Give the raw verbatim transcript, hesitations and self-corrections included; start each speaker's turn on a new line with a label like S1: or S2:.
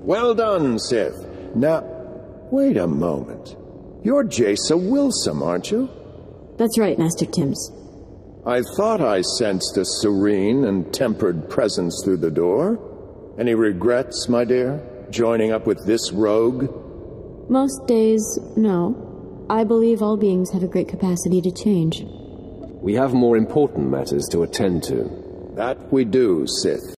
S1: Well done, Sith. Now, wait a moment. You're Jaesa Wilson, aren't you?
S2: That's right, Master Tims.
S1: I thought I sensed a serene and tempered presence through the door. Any regrets, my dear, joining up with this rogue?
S2: Most days, no. I believe all beings have a great capacity to change.
S3: We have more important matters to attend to.
S1: That we do, Sith.